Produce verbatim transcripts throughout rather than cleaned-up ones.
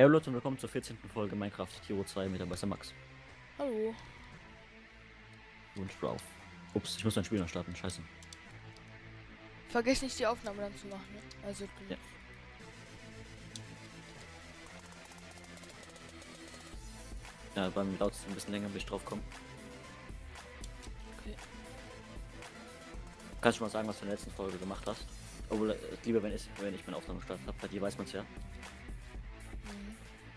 Hey Leute und willkommen zur vierzehnten Folge Minecraft Hero zwei mit dabei ist der Max. Hallo. Und drauf. Ups, ich muss mein Spiel noch starten, scheiße. Vergiss nicht die Aufnahme dann zu machen, ne? Also Ja. Ja, beim lautsten ein bisschen länger, bis ich drauf komme. Okay. Kannst du mal sagen, was du in der letzten Folge gemacht hast? Obwohl, äh, lieber wenn ich, wenn ich meine Aufnahme gestartet habe, bei dir weiß man es ja. Mhm.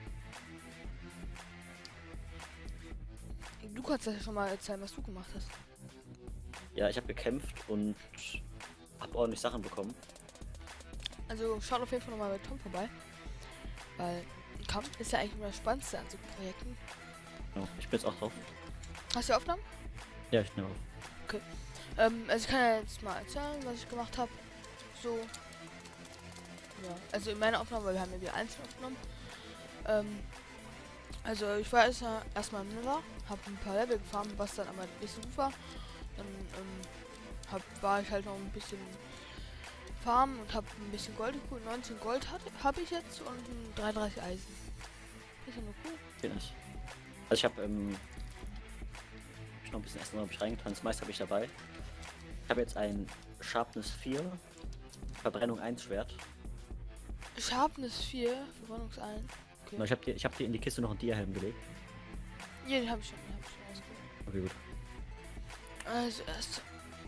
Du kannst ja schon mal erzählen, was du gemacht hast. Ja, ich habe gekämpft und habe ordentlich Sachen bekommen. Also schaut auf jeden Fall nochmal bei Tom vorbei. Weil ein Kampf ist ja eigentlich immer das Spannendste an so Projekten. Ja, ich bin jetzt auch drauf. Hast du Aufnahmen? Ja, ich nehme auf. Ähm, also ich kann ja jetzt mal erzählen, was ich gemacht habe. So. Ja, also in meiner Aufnahme, weil wir haben ja wieder einzeln aufgenommen. Ähm, also ich war erst erstmal im Nether, habe ein paar Level gefarmt, was dann aber nicht so gut war. Dann ähm, hab, war ich halt noch ein bisschen farmen und habe ein bisschen Gold geholt. neunzehn Gold habe ich jetzt und ein dreiunddreißig Eisen. Ist ja nur cool. Geht nicht. Also ich habe ähm, ich noch ein bisschen Essen habe ich reingetan, das meiste habe ich dabei. Ich habe jetzt ein Sharpness vier, Verbrennung eins Schwert. Sharpness vier, Verbrennungs eins. Okay. Ich habe dir, ich hab dir in die Kiste noch einen Dia-Helm gelegt. Ja, den habe ich schon, den hab ich schon ausgeholt. Okay, gut. Also erst.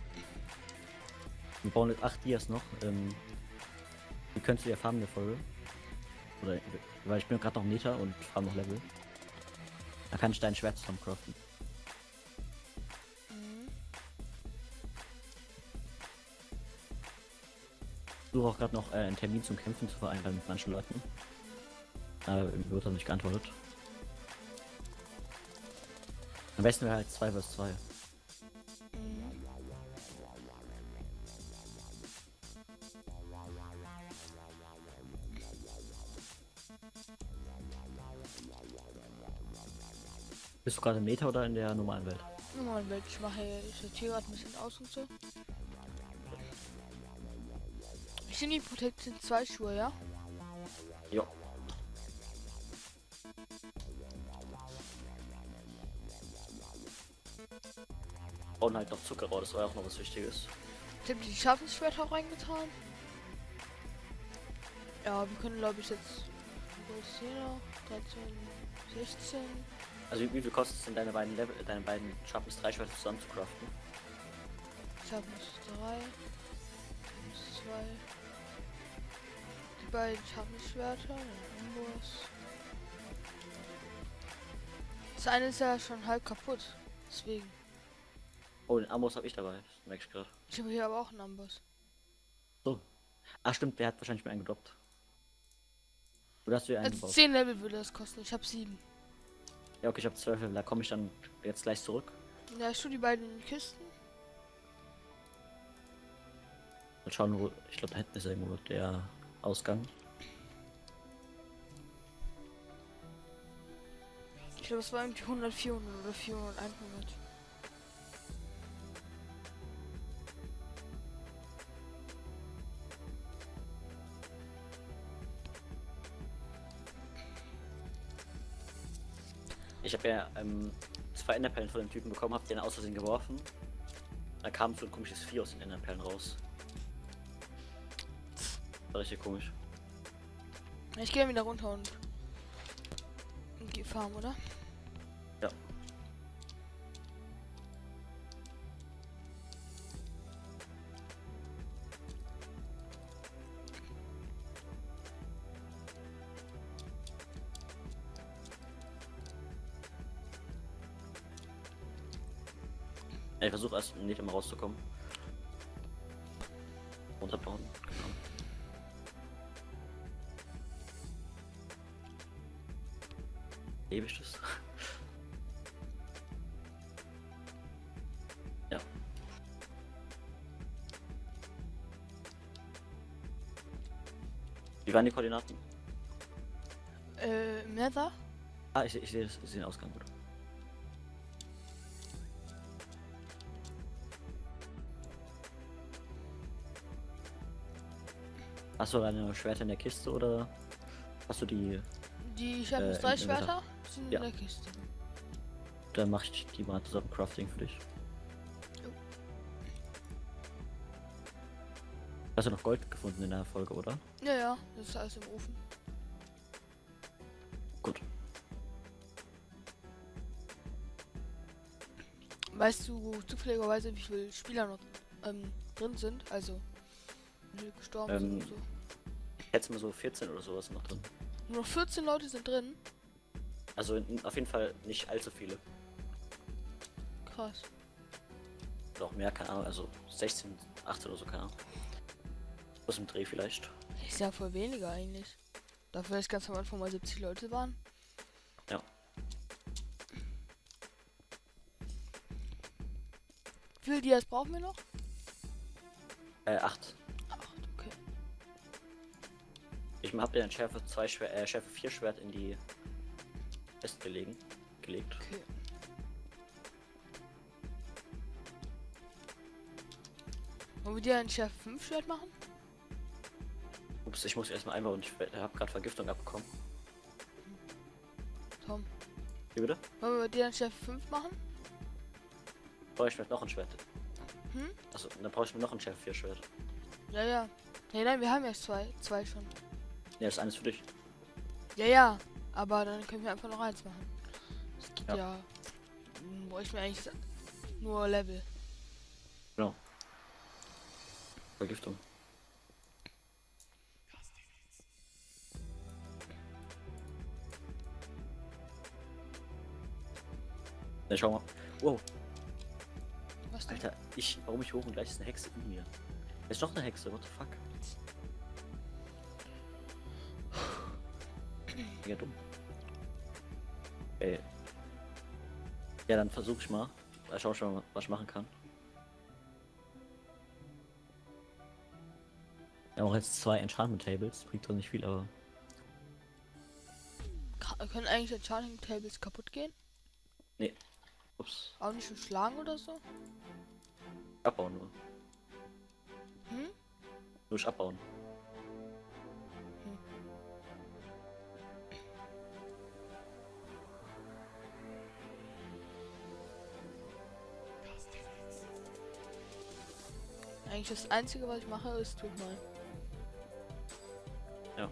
Wir bauen jetzt acht Dias noch. Ähm, wie könntest du ja farmen in der Folge? Oder, weil ich bin gerade noch Meter und farm noch Level. Da kann ich dein Schwert zusammen craften. Mhm. Ich suche auch gerade noch äh, einen Termin zum Kämpfen zu vereinbaren mit manchen Leuten. Aber irgendwie wird er nicht geantwortet. Am besten wäre halt zwei versus zwei. Mhm. Bist du gerade im Meta oder in der normalen Welt? Normalen Welt. Ich mache, ich sortiere gerade ein bisschen aus und so. Ich nehme die Protection zwei Schuhe, ja? Jo. Und halt noch Zuckerrohr, das war ja auch noch was Wichtiges. Ich habe die Schaffensschwerter auch reingetan. Ja, wir können glaube ich jetzt dreizehn, sechzehn. Also wie, wie viel kostet es denn deine beiden Level, deine beiden Sharpness drei Schwerter zusammen zu craften? Schaffens drei, zwei. Die beiden Schaffensschwerter, den Amboss. Das eine ist ja schon halb kaputt. Deswegen. Oh, den Amos habe ich dabei, das merke ich gerade. Ich habe hier aber auch einen Amboss. So. Ach stimmt, der hat wahrscheinlich mir einen gedroppt. Oder hast du dir einen Also gebaut? zehn Level würde das kosten. Ich habe sieben. Ja, okay, ich habe zwölf Level, da komme ich dann jetzt gleich zurück. Ja, ich tue die beiden in die Kisten. Mal schauen, wo. Ich glaube, da hinten ist irgendwo der Ausgang. Ich glaube, es war irgendwie hundert, vierhundert oder vierhundert, hundert. Ich habe ja ähm, zwei Enderperlen von dem Typen bekommen, habe den aus Versehen geworfen. Da kam so ein komisches Vieh aus den Enderperlen raus. Das war richtig komisch. Ich gehe wieder runter und, und gehe farmen, oder? Ja. Ich versuche erst nicht immer rauszukommen. Runterbauen. Genau. Lebe ich das? Ja. Wie waren die Koordinaten? Äh, Nether? Ah, ich, ich sehe ich seh den Ausgang gut. Hast du deine Schwerter in der Kiste oder hast du die? Die ich habe Äh, jetzt im drei Inventar. Schwerter, sind Ja. in der Kiste. Dann mache ich die mal zusammen Crafting für dich. Jo. Hast du noch Gold gefunden in der Folge, oder? Ja, ja, das ist alles im Ofen. Gut. Weißt du zufälligerweise, wie viele Spieler noch ähm, drin sind? Also, wie viele gestorben Ähm, sind und so. Jetzt mal so vierzehn oder sowas noch drin. Nur noch vierzehn Leute sind drin. Also in, auf jeden Fall nicht allzu viele. Krass. Oder auch mehr, keine Ahnung. Also sechzehn, achtzehn oder so, keine Ahnung. Aus dem Dreh vielleicht. Ist ja voll weniger eigentlich. Dafür, dass ganz am Anfang mal siebzig Leute waren. Ja. Wie viele Dias brauchen wir noch? Äh, acht. Acht, okay. Ich hab dir ein Schärfe zwei Schwer äh, Schärfe vier Schwert in die West gelegen, gelegt. Okay. Wollen wir dir ein Schärfe fünf Schwert machen? Ups, ich muss erstmal einbauen. Ich habe gerade Vergiftung abbekommen. Tom. Wie bitte? Wollen wir dir ein Schärfe fünf machen? Brauche ich vielleicht noch ein Schwert. Hm? Achso, dann brauche ich mir noch ein Schärfe vier Schwert. Ja, ja. Nee, nein, wir haben jetzt zwei. Zwei schon. Ja, das ist eines für dich. Ja, ja. Aber dann können wir einfach noch eins machen. Das geht Ja. ja. Hm, Brauche ich mir eigentlich nur Level. Genau. Vergiftung. Ne, schau mal. Wow, Was denn? Alter, ich, warum ich hoch und gleich ist eine Hexe in mir. Da ist doch eine Hexe, what the fuck? Mega dumm. Ey. Ja, dann versuche ich mal. Mal Schau schon mal, was ich machen kann. Wir haben auch jetzt zwei Enchantment Tables. Bringt doch nicht viel, aber. Ka- Können eigentlich Enchanting Tables kaputt gehen? Nee. Ups. Auch nicht schon schlagen oder so? Abbauen nur. Hm? Durch abbauen. Eigentlich das Einzige, was ich mache, ist tut mal. Ja.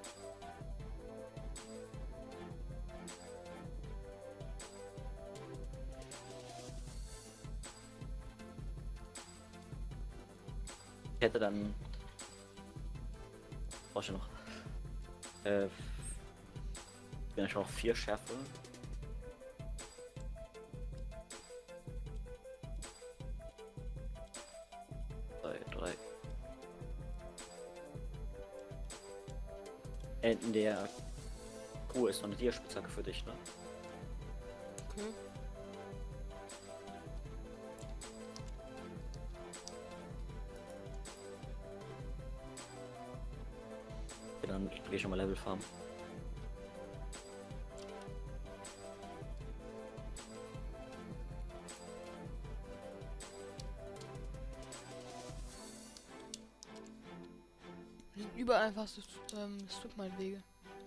Ich hätte dann. Brauche ich noch. Äh. Bin ich noch vier Schärfe. Drei, drei. Äh, In der Kuh ist noch eine Diaspitzhacke für dich, ne? Okay. Okay, dann gehe ich schon mal Level farmen. Wir sind überall einfach so, ähm, Stripmine-Wege.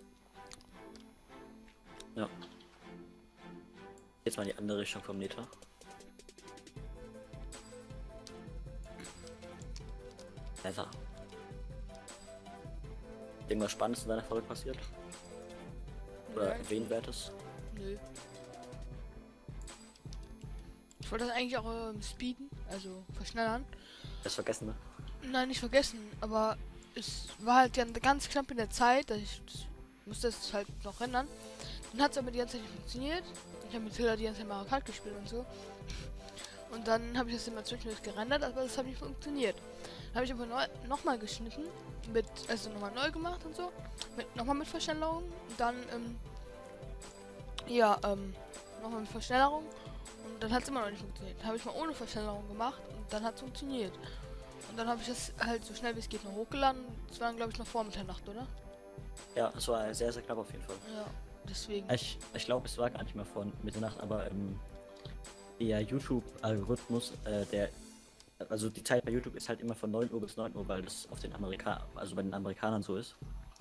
Ja. Jetzt mal in die andere Richtung vom Nether. Nether. Irgendwas Spannendes in deiner Folge passiert? Oder Nein. erwähnenswertes? Nö. Ich wollte das eigentlich auch ähm, speeden, also verschnellern. Das vergessen, ne? Nein, nicht vergessen, aber es war halt ja ganz knapp in der Zeit, dass ich das, musste es halt noch rendern. Dann hat es aber die ganze Zeit nicht funktioniert. Ich habe mit Hilda die ganze Zeit Mario Kart gespielt und so. Und dann habe ich das immer zwischendurch gerendert, aber das hat nicht funktioniert. Dann habe ich aber neu, nochmal geschnitten, mit, also nochmal neu gemacht und so. Mit, nochmal mit Verschnellerung. Und dann, ähm, ja, ähm, nochmal mit Verschnellerung. Und dann hat es immer noch nicht funktioniert. Dann habe ich mal ohne Verschnellerung gemacht und dann hat es funktioniert. Und dann habe ich das halt so schnell wie es geht noch hochgeladen. Das war dann, glaube ich, noch vor Mitternacht, oder? Ja, es war sehr, sehr knapp auf jeden Fall. Ja, deswegen. Ich, ich glaube, es war gar nicht mehr vor Mitternacht, aber ähm, der YouTube-Algorithmus, äh, der, also die Zeit bei YouTube ist halt immer von neun Uhr bis neun Uhr, weil das auf den Amerika, also bei den Amerikanern so ist.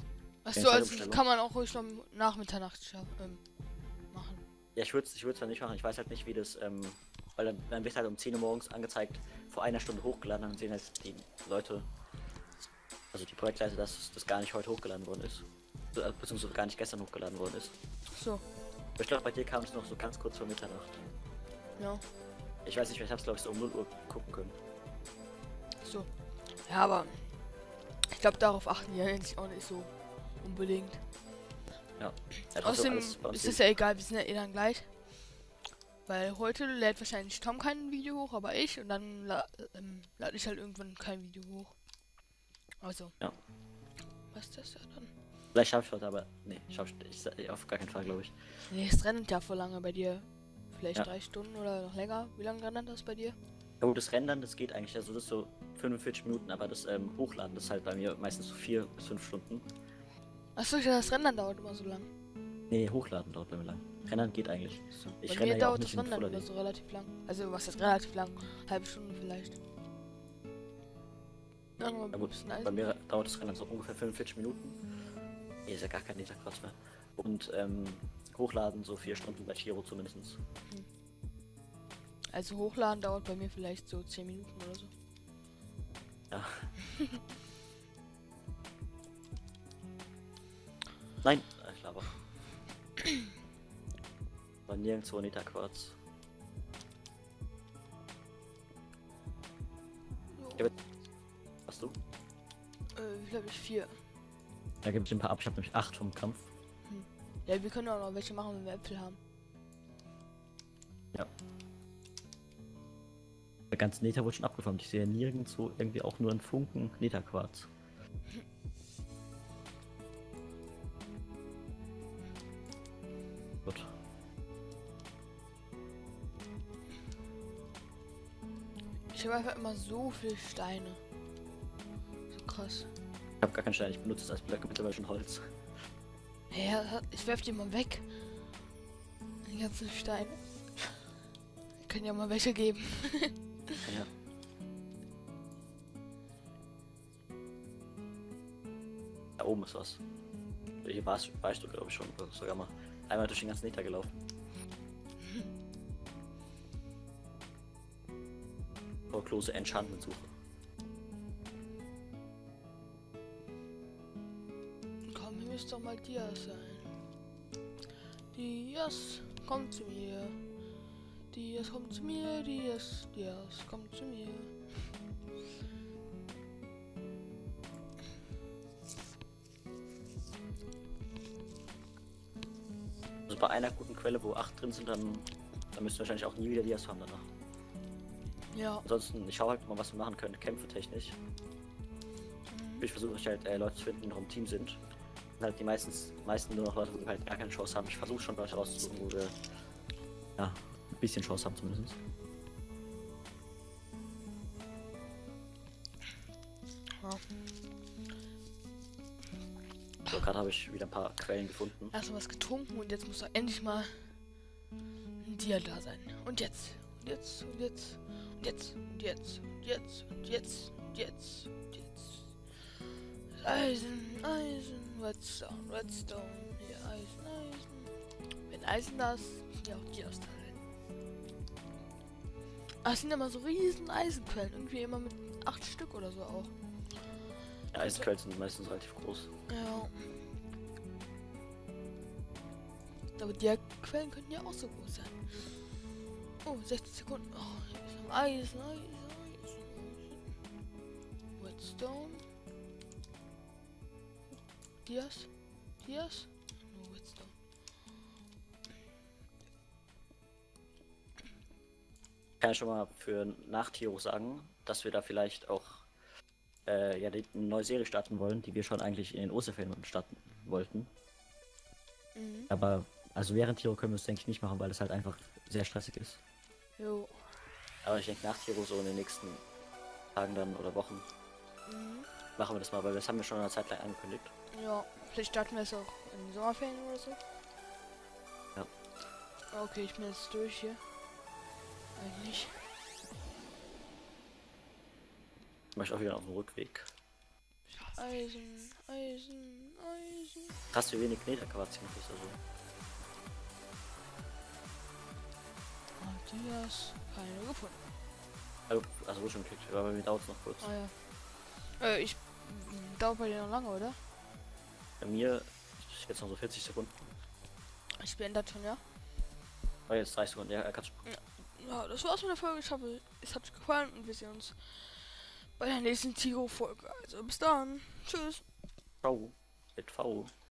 Achso, also kann man auch ruhig noch nach Mitternacht schaffen, ähm, machen. Ja, ich würde es ich würd's dann nicht machen. Ich weiß halt nicht, wie das, ähm, weil dann, dann wird halt um zehn Uhr morgens angezeigt, vor einer Stunde hochgeladen, dann sehen halt die Leute, also die Projektleiter, dass das gar nicht heute hochgeladen worden ist. Be beziehungsweise gar nicht gestern hochgeladen worden ist. So. Ich glaube, bei dir kam es noch so ganz kurz vor Mitternacht. Ja. Ich weiß nicht, ich hab's glaube ich so um null Uhr gucken können. So. Ja, aber ich glaube, darauf achten die ja jetzt auch nicht so unbedingt. Ja. ja Außerdem ist es ja egal, wir sind ja eh dann gleich. Weil heute lädt wahrscheinlich Tom kein Video hoch, aber ich, und dann la ähm, lade ich halt irgendwann kein Video hoch. Also. Ja. Was ist das ja dann? Vielleicht schaffe ich heute, aber nee, schaff ich, ich auf gar keinen Fall, glaube ich. Nee, es rennt ja vor lange bei dir. Vielleicht Ja. drei Stunden oder noch länger. Wie lange rennt das bei dir? Oh, das Rendern, das geht eigentlich, also das ist so fünfundvierzig Minuten, aber das ähm, Hochladen, das ist halt bei mir meistens so vier bis fünf Stunden. Achso, ich dachte, das Rendern dauert immer so lang. Nee, Hochladen dauert bei mir lang. Rendern geht eigentlich. So. Ich Bei mir renne ja auch dauert nicht das in Rendern Full immer so relativ lang. Also was ist relativ lang? Halbe Stunde vielleicht. Ja, nur Ja ein gut, bisschen bei Eisen. mir dauert das Rendern so ungefähr fünfundvierzig Minuten. Nee, ist ja gar kein Literquatsch mehr. Und ähm, Hochladen so vier Stunden bei Tiro zumindest. Also hochladen dauert bei mir vielleicht so zehn Minuten oder so. Ja. Nein, ich glaube. War nirgendwo Literquarz. Jo. Hast du? Äh, wie viel hab ich? Vier. Da gibt es ein paar ab. Ich habe nämlich acht vom Kampf. Hm. Ja, wir können auch noch welche machen, wenn wir Äpfel haben. Ja. Der ganze Nether wurde schon abgeformt. Ich sehe nirgendwo irgendwie auch nur einen Funken Netherquarz. Gut. Ich habe einfach immer so viele Steine. So krass. Ich habe gar keinen Stein. Ich benutze es als Blöcke mittlerweile schon Holz. Ja, ich werf die mal weg. Die ganzen Steine. Wir können ja mal welche geben. Ja. Da oben ist was. Hier warst, warst du, glaube ich, schon sogar mal einmal durch den ganzen Nether gelaufen. Vorklose Enchantment-Suche. Komm, hier müsste doch mal Dias sein. Dias, komm zu mir. Dias, komm zu mir. Dias, Dias, komm zu mir. Also bei einer guten Quelle, wo acht drin sind, dann, dann müsst ihr wahrscheinlich auch nie wieder Dias haben danach. Ja. Ansonsten, ich schaue halt mal, was wir machen können, kämpfe technisch. Mhm. Ich versuche halt äh, Leute zu finden, die noch im Team sind. Und halt die meistens, meisten nur noch Leute, wo wir halt gar keine Chance haben. Ich versuche schon Leute rauszusuchen, wo wir ja, ein bisschen Chance haben zumindest. Ja. So, gerade habe ich wieder ein paar Quellen gefunden. Erstmal was getrunken und jetzt muss doch endlich mal ein Dia da sein. Und jetzt, und jetzt, und jetzt, und jetzt, und jetzt, und jetzt, und jetzt, und jetzt, und jetzt. Eisen, Eisen, Redstone, Redstone, hier Eisen, Eisen. Wenn Eisen da ist, sind ja auch Dias da sein. Ah, es sind immer so riesen Eisenquellen, irgendwie immer mit acht Stück oder so auch. Ja, Eisquellen sind meistens relativ groß. Ja. Aber die Quellen könnten ja auch so groß sein. Oh, sechzig Sekunden. Oh, hier ist noch Eisen, Eisen, Eisen, Eisen. Redstone. Dias. Dias. Nur Redstone. Kann ich schon mal für nach Tiro sagen, dass wir da vielleicht auch äh, ja, die, eine neue Serie starten wollen, die wir schon eigentlich in den Osterferien starten wollten. Mhm. Aber also während Tiro können wir es, denke ich, nicht machen, weil es halt einfach sehr stressig ist. Jo. Aber ich denke, nach Tiro so in den nächsten Tagen dann oder Wochen Mhm. machen wir das mal, weil das haben wir schon eine Zeit lang angekündigt. Ja, vielleicht starten wir es auch in den Sommerferien oder so. Ja. Okay, ich bin jetzt durch hier. Eigentlich. Ich möchte auch wieder auf dem Rückweg. Eisen, Eisen, Eisen. schießen. Krass, wie wenig Netherquarz noch ist, also. Matthias, keine gefunden. Also, also wo schon geklickt, aber bei mir dauert es noch kurz. Ah ja. Äh, ich. Dauert bei dir noch lange, oder? Bei mir ist jetzt noch so vierzig Sekunden. Ich bin das schon, ja. Oh, jetzt dreißig Sekunden, ja, er kann schon. Ja, das war's mit der Folge. Ich hoffe, es hat euch gefallen und wir sehen uns bei der nächsten Tigo-Folge. Also bis dann. Tschüss. V. Mit V.